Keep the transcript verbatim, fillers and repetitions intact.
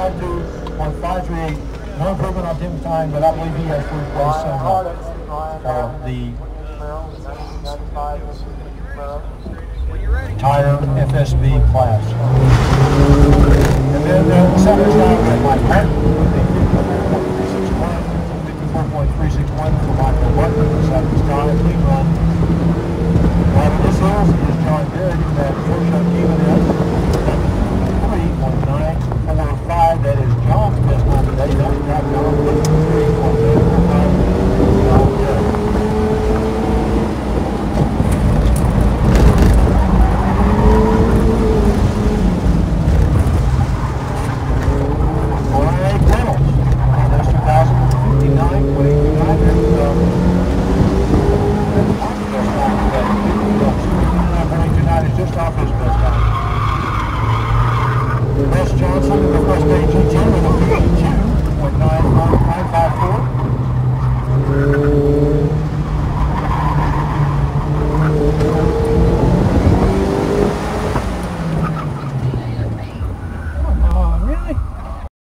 five two point five three eight. No improvement on Tim's time, but I believe he has first place somehow. Uh, the tire F S B class. And then